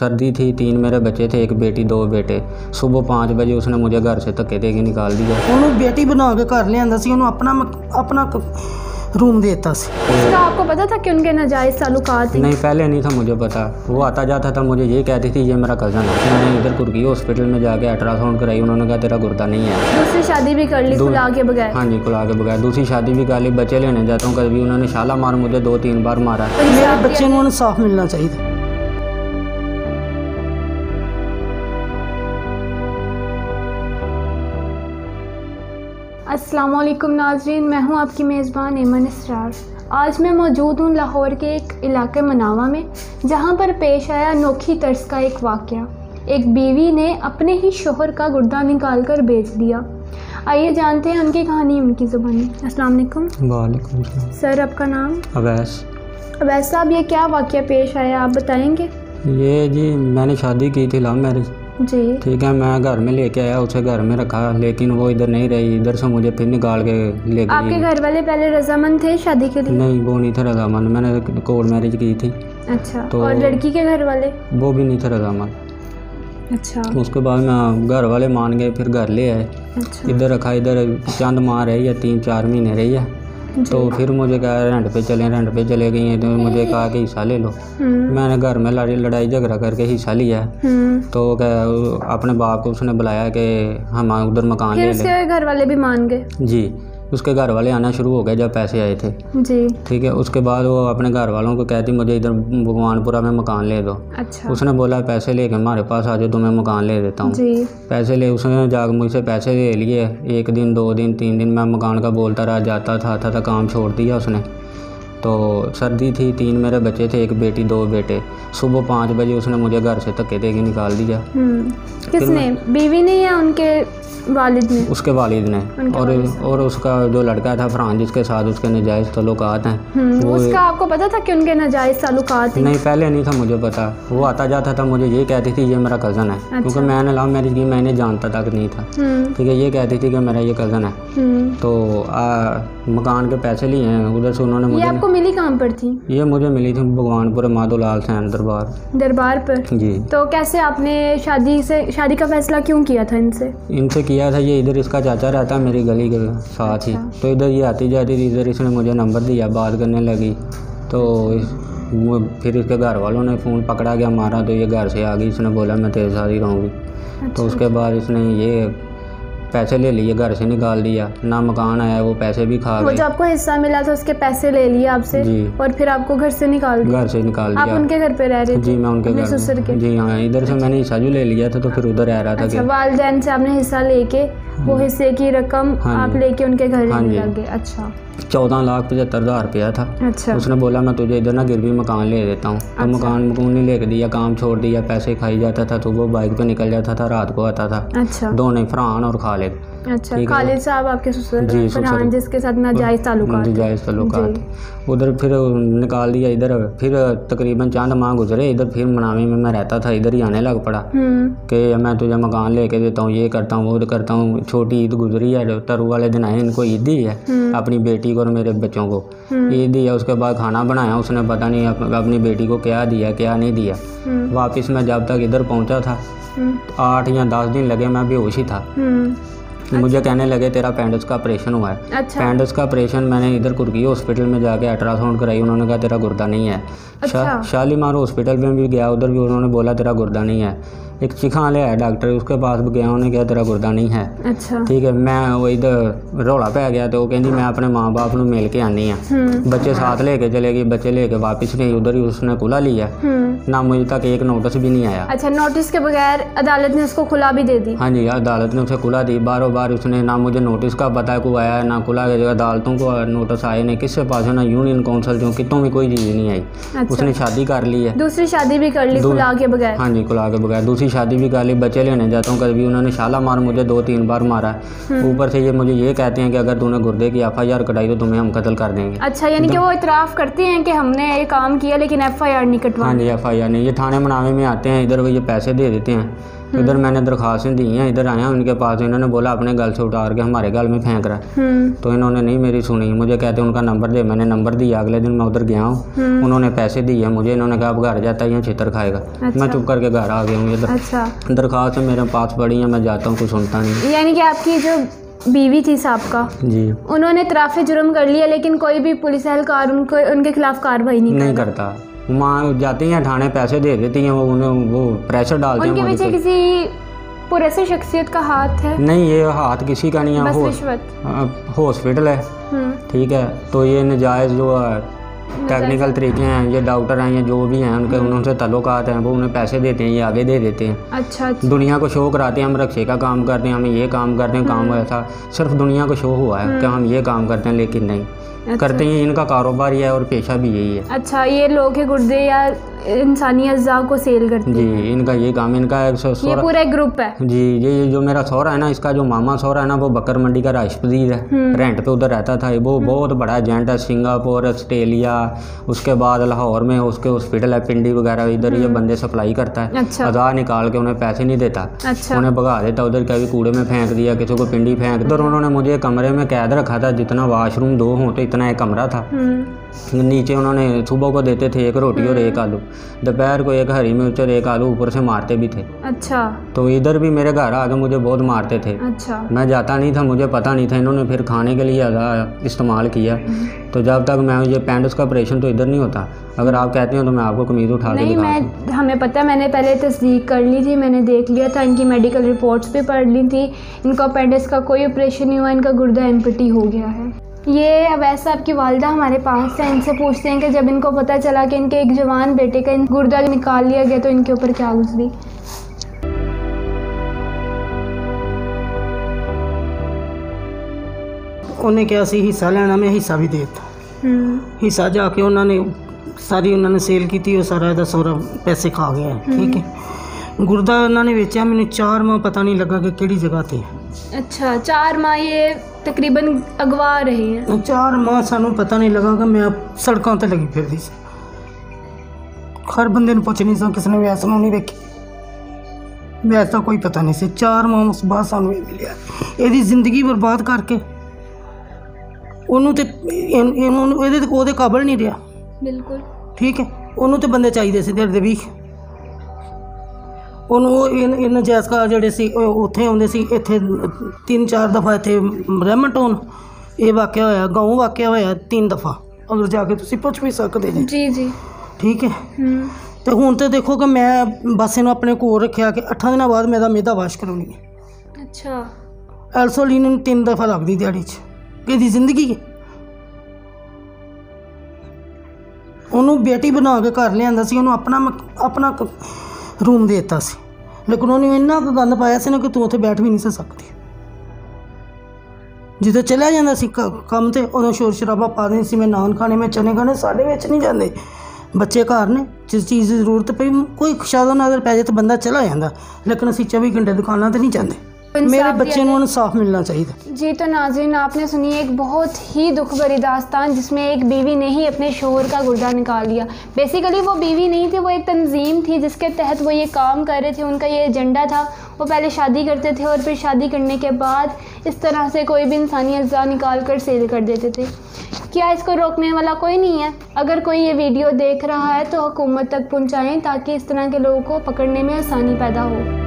सर्दी थी, 3 मेरे बच्चे थे, एक बेटी 2 बेटे। सुबह 5 बजे उसने मुझे घर से धक्के दे के निकाल दिया। उन्होंने बेटी बना के घर लिया सी, उन्होंने अपना रूम देता सी। उसका आपको पता था कि उनके नाजायज़ ताल्लुकात? नहीं, पहले नहीं था मुझे पता। वो आता जाता था, मुझे ये कहती थी ये मेरा कज़न है। मैंने इधर कुर्की हॉस्पिटल में जाके अल्ट्रासाउंड कराई, उन्होंने कहा तेरा गुर्दा नहीं है। दूसरी शादी भी कर ली खुला के बगैर? हाँ जी, खुला के बगैर दूसरी शादी भी कर ली। बच्चे लेने जाता हूँ कभी, उन्होंने शाला मार मुझे 2-3 बार मारा। मेरे बच्चे को इंसाफ मिलना चाहिए। अस्सलाम वालेकुम नाज़रीन, मैं हूं आपकी मेज़बान ऐमन इसरार। आज मैं मौजूद हूं लाहौर के एक इलाके मनावा में, जहां पर पेश आया अनोखी तर्ज का एक वाक़या। एक बीवी ने अपने ही शोहर का गुर्दा निकाल कर बेच दिया। आइए जानते हैं उनकी कहानी उनकी ज़ुबानी। अस्सलाम वालेकुम। वालेकुम सलाम। सर, आपका नाम? अवैस। अवैस साहब, ये क्या वाक़या पेश आया, आप बताएंगे? ये जी मैंने शादी की थी, लव मैरिज। जी ठीक है, मैं घर में लेके आया, उसे घर में रखा, लेकिन वो इधर नहीं रही। इधर से मुझे फिर निकाल के ले गई। आपके घर वाले पहले रजामंद थे शादी के लिए? नहीं, वो नहीं थे रजामंद। मैंने कोर्ट मैरिज की थी। अच्छा, तो और लड़की के घर वाले? वो भी नहीं थे रजामंद। अच्छा। उसके बाद मैं घर वाले मान गए, फिर घर ले आए। अच्छा। इधर रखा, इधर चंद माह रही है, 3-4 महीने रही है। तो फिर मुझे कहा रेंट पे चले गई हैं। तो मुझे कहा कि हिस्सा ले लो। मैंने घर में लड़ाई झगड़ा करके हिस्सा लिया। तो अपने बाप को उसने बुलाया कि हम उधर मकान ले लें। उसके घर वाले भी मान गए? जी, उसके घर वाले आना शुरू हो गए जब पैसे आए थे। जी ठीक है, उसके बाद वो अपने घर वालों को कहती मुझे इधर भगवानपुरा में मकान ले दो। अच्छा। उसने बोला पैसे लेके हमारे पास आ जाओ, तुम्हें मकान ले देता हूँ। जी। पैसे ले, उसने जाकर मुझसे पैसे ले लिए। 1 दिन 2 दिन 3 दिन मैं मकान का बोलता रहा, जाता था, आता था, काम छोड़ दिया उसने। तो सर्दी थी, 3 मेरे बच्चे थे, एक बेटी 2 बेटे। सुबह 5 बजे उसने मुझे घर से धक्के दे के निकाल दिया। किसने, बीवी ने या उनके वालिद ने? उसके वालिद ने। और उसका जो लड़का था फरहान, जिसके साथ उसके नाजायज़ ताल्लुकात हैं। उसका आपको पता था कि उनके नाजायज़ ताल्लुकात हैं? नहीं, पहले नहीं था मुझे पता। वो आता जाता था, मुझे ये कहती थी ये मेरा कज़न है। अच्छा। क्योंकि मैंने लव मैरिज की, मैंने जानता तक नहीं था। ठीक है, ये कहती थी कि मेरा ये कज़न है। तो मकान के पैसे लिए हैं उधर से उन्होंने। मुझे आपको मिली कहाँ पर थी? ये मुझे मिली थी भगवानपुर माधोलाल सैन दरबार पर। जी। तो कैसे आपने शादी का फैसला क्यों किया था इनसे किया था? ये इधर इसका चाचा रहता है मेरी गली के साथ ही। तो इधर ये आती जाती थी, इधर इसने मुझे नंबर दिया, बात करने लगी। तो फिर इसके घर वालों ने फ़ोन पकड़ा गया हमारा, तो ये घर से आ गई। इसने बोला मैं तेरे साथ ही रहूँगी। तो उसके बाद इसने ये पैसे ले लिए, घर से निकाल दिया, ना मकान आया, वो पैसे भी खा गए। जो आपको हिस्सा मिला था उसके पैसे ले लिए आपसे? जी। और फिर आपको घर से निकाल दिया? आप उनके घर पे रह रहे थे? जी, मैं उनके घर में। जी हाँ, इधर से मैंने हिस्सा जो ले लिया था, तो फिर उधर रह रहा था। अच्छा, वालिदैन से आपने हिस्सा लेके वो हिस्से की रकम आप लेके उनके घर रहने लगे? अच्छा। 14,75,000 रुपया था। अच्छा। उसने बोला मैं तुझे इधर ना गिरवी मकान ले देता हूँ। तो मकान नहीं लेके दिया, काम छोड़ दिया, पैसे खाई जाता था। तो वो बाइक पे निकल जाता था, रात को आता था। अच्छा। दोनों, फरहान और खालिद। अच्छा, खालिद साहब आपके ससुर? जी, फरहान जिसके साथ नाजायज़ ताल्लुकात। उधर फिर निकाल दिया इधर। फिर तकरीबन चंद माह गुजरे, इधर फिर मनावी में मैं रहता था, इधर ही आने लग पड़ा कि मैं तुझे मकान लेके देता हूँ, ये करता हूँ, वो करता हूँ। छोटी ईद गुजरी है, तरु वाले दिन आए, इनको ईद ही है, अपनी बेटी को और मेरे बच्चों को ईद दिया। उसके बाद खाना बनाया उसने, पता नहीं अपनी बेटी को क्या दिया क्या नहीं दिया। वापस मैं जब तक इधर पहुँचा था 8 या 10 दिन लगे, मैं बेहोश ही था। मुझे कहने लगे तेरा पेंडस का ऑपरेशन हुआ है। अच्छा। पेंडस का ऑपरेशन मैंने इधर कुर्की हॉस्पिटल में जाके अल्ट्रासाउंड कराई, उन्होंने कहा तेरा गुर्दा नहीं है। अच्छा। शालीमार हॉस्पिटल में भी गया, उधर भी उन्होंने बोला तेरा गुर्दा नहीं है। एक चिखा ले आया डॉक्टर, उसके पास भी गया, उन्होंने कहा तेरा गुर्दा नहीं है। अच्छा। ठीक है, मैं वो इधर रौला पै गया। तो वो कहती मैं अपने माँ बाप को मिल के आनी है। बच्चे साथ लेके चले गई, बच्चे लेके वापस नहीं, उधर ही उसने खुला लिया, ना मुझे तक एक नोटिस भी नहीं आया। अच्छा, नोटिस के बगैर अदालत ने उसको खुला भी दे दी? हाँ जी, अदालत ने उसे खुला दी। बारों बार उसने, ना मुझे नोटिस का पता है को आया है, ना खुला के अदालतों को नोटिस आए नहीं, किससे पास है, ना यूनियन काउंसिल जो कितों भी कोई चीज़ नहीं आई। उसने शादी कर ली है, दूसरी शादी भी कर ली खुला के बगैर? हाँ जी, खुला के बगैर दूसरी शादी भी कर ली। बच्चे लेने जाता हूँ कभी, उन्होंने शाला मार मुझे 2-3 बार मारा। ऊपर से ये मुझे ये कहते हैं कि अगर तूने गुर्दे की FIR कटाई तो तुम्हें हम कत्ल कर देंगे। अच्छा, यानी कि वो इतराफ़ करते हैं कि हमने ये काम किया लेकिन FIR नहीं कटवा? हाँ जी, FIR नहीं। ये थाने मनावे में आते हैं, इधर वो ये पैसे दे देते हैं, इधर मैंने दरख्वास्तें दी हैं, इधर आया उनके पास, इन्होंने बोला अपने गल से उतार के हमारे गल में फेंक रहा है। तो इन्होंने नहीं मेरी सुनी, मुझे कहते उनका नंबर दे, मैंने नंबर दिया। अगले दिन मैं उधर गया हूँ, उन्होंने पैसे दिए मुझे, इन्होंने कहा अब घर जाता है या छितर खाएगा। मैं चुप करके घर आ गया हूँ। इधर दरख्वास्त मेरे पास पड़ी है, मैं जाता हूँ, कुछ सुनता नहीं। यानी कि आपकी जो बीवी थी साहब जी, उन्होंने इतराफ़े जुर्म कर लिया, लेकिन कोई भी पुलिस एहलकार उनके खिलाफ कार्रवाई नहीं करता। वहाँ जाती हैं थाने, पैसे दे देती हैं, वो प्रेशर डालते हैं। उनके पीछे किसी पुरस्कार शख्सियत का हाथ है? नहीं, ये हाथ किसी का नहीं है, हॉस्पिटल है, ठीक है। तो ये नजायज़ जो टेक्निकल तरीके हैं, ये डॉक्टर हैं या जो भी हैं उनके उनसे ताल्लुकात हैं, वो उन्हें पैसे देते हैं, ये आगे दे देते हैं। अच्छा। दुनिया को शो कराते हैं, हम रक्शे का काम करते हैं, हम ये काम करते हैं, काम ऐसा सिर्फ दुनिया को शो हुआ है कि हम ये काम करते हैं, लेकिन नहीं करते हैं। इनका कारोबार ही है और पेशा भी यही है। अच्छा, ये लोग के गुर्दे या इंसानी अज़्ज़ा को सेल करते हैं? जी, इनका ये काम, इनका ये पूरा एक ग्रुप है। जी, ये जो मेरा सौरा है ना, इसका जो मामा सौरा है ना, वो बकर मंडी का राजपदीर है, रेंट पे उधर रहता था। वो बहुत बड़ा एजेंट है, सिंगापुर, ऑस्ट्रेलिया, उसके बाद लाहौर में उसके हॉस्पिटल है, पिंडी वगैरह, इधर ये बंदे सप्लाई करता है। अच्छा। आधार निकाल के उन्हें पैसे नहीं देता। अच्छा। उन्हें भगा देता, उधर कभी कूड़े में फेंक दिया, किसी को पिंडी फेंक। उधर उन्होंने मुझे कमरे में कैद रखा था, जितना वाशरूम 2 हों तो इतना एक कमरा था। नीचे उन्होंने सुबह को देते थे 1 रोटी और 1 आलू, दोपहर को 1 हरी मिर्च और 1 आलू, ऊपर से मारते भी थे। अच्छा। तो इधर भी मेरे घर आके मुझे बहुत मारते थे। अच्छा। मैं जाता नहीं था, मुझे पता नहीं था। इन्होंने फिर खाने के लिए इस्तेमाल किया। तो जब तक मैं ये पेंडिक्स का ऑपरेशन तो इधर नहीं होता। अगर आप कहते हैं तो मैं आपको कमीज़ उठा के दिखाऊं। हमें पता, मैंने पहले तस्दीक कर ली थी, मैंने देख लिया था, इनकी मेडिकल रिपोर्ट्स भी पढ़ ली थी। इनका पेंडिक्स का कोई ऑपरेशन नहीं हुआ, इनका गुर्दा एम्पटी हो गया है। ये अवैध साहब की वालदा हमारे पास है, इनसे पूछते हैं कि जब इनको पता चला कि इनके एक जवान बेटे का गुर्दा निकाल लिया गया तो इनके ऊपर क्या गुजरी। उन्हें क्या सी हिस्सा लेना, मैं हिस्सा भी देता। हिस्सा जाके उन्होंने सारी उन्होंने सेल की थी, वो सारा दा सारा पैसे खा गया है, ठीक है। गुर्दा उन्होंने बेचा, मैंने 4 माह पता नहीं लगा कि किहड़ी जगह ते। अच्छा, 4 माह ये तकरीबन अगवा रहे हैं। 4 माह सानू पता नहीं लगा कि मैं सड़कों ते लगी फिरदी सी। हर बंदे ने पुछ नहीं सा, किसने वैस नहीं वेखी, वैसा कोई पता नहीं सी। 4 माह उस बाद सानू मिलिया, ਇਹਦੀ ਜ਼ਿੰਦਗੀ बर्बाद करके ਉਹਨੂੰ ਤੇ ਇਹਨੂੰ ਇਹਦੇ ਤੇ ਉਹਦੇ ਕਾਬਲ ਨਹੀਂ ਰਿਹਾ। ਬਿਲਕੁਲ ਠੀਕ ਹੈ, ਉਹਨੂੰ ਤੇ ਬੰਦੇ ਚਾਹੀਦੇ ਸੀ ਦਿਲ ਦੇ ਵੀ। ਉਹਨੂੰ ਇਹ ਨਜਾਇਜ਼ ਘਰ ਜਿਹੜੇ ਸੀ ਉੱਥੇ ਆਉਂਦੇ ਸੀ, ਇੱਥੇ 3-4 ਦਫਾ ਇੱਥੇ ਰਹਿਮਟੋਨ ਇਹ ਵਾਕਿਆ ਹੋਇਆ, ਗਾਉਂ ਵਾਕਿਆ ਹੋਇਆ 3 ਦਫਾ। ਅਗਰ ਜਾ ਕੇ ਤੁਸੀਂ ਪੁੱਛ ਵੀ ਸਕਦੇ ਜੀ। ਜੀ ਜੀ, ਠੀਕ ਹੈ। ਤੇ ਹੁਣ ਤੇ ਦੇਖੋ ਕਿ ਮੈਂ ਬਸ ਇਹਨੂੰ ਆਪਣੇ ਕੋਲ ਰੱਖਿਆ ਕਿ 8 ਦਿਨਾਂ ਬਾਅਦ ਮੇਰਾ ਮਿਹਦਾ ਵਾਸ਼ ਕਰਾਉਣੀ ਹੈ। ਅੱਛਾ। ਐਲਸੋਲੀਨ ਨੂੰ 3 ਦਫਾ ਲੱਗਦੀ ਦਿਹਾੜੀ 'ਚ। ਕਿਹਦੀ ਜ਼ਿੰਦਗੀ ਹੈ। ਉਹਨੂੰ ਬੇਟੀ ਬਣਾ ਕੇ ਘਰ ਲਿਆਂਦਾ ਸੀ, ਉਹਨੂੰ ਆਪਣਾ रूम दे दिता सी, लेकिन उन्होंने इन्ना गंद पाया सी ना कि तू उत्थे बैठ भी नहीं सी सकती। जिद्दां चलिया जांदा सी काम ते उदों शोर शराबा पा देंदी सी, मैं नान खाने में चने खाने साढ़े विच नहीं जांदे, बच्चे घर ने, जिस चीज़ की जरूरत पई कोई शादा नज़र पै जाए तो बंदा चला जांदा, लेकिन असीं 24 घंटे दुकानां ते नहीं जांदे। मेरे बच्चे को इंसाफ मिलना चाहिए। जी, तो नाज़रीन आपने सुनी एक बहुत ही दुख भरी दास्तान जिसमें एक बीवी ने ही अपने शोहर का गुर्दा निकाल लिया। बेसिकली वो बीवी नहीं थी, वो एक तंजीम थी जिसके तहत वो ये काम कर रहे थे, उनका ये एजेंडा था। वो पहले शादी करते थे और फिर शादी करने के बाद इस तरह से कोई भी इंसानी अज़्ज़ा निकाल कर सेल कर देते थे। क्या इसको रोकने वाला कोई नहीं है? अगर कोई ये वीडियो देख रहा है तो हुकूमत तक पहुँचाएँ ताकि इस तरह के लोगों को पकड़ने में आसानी पैदा हो।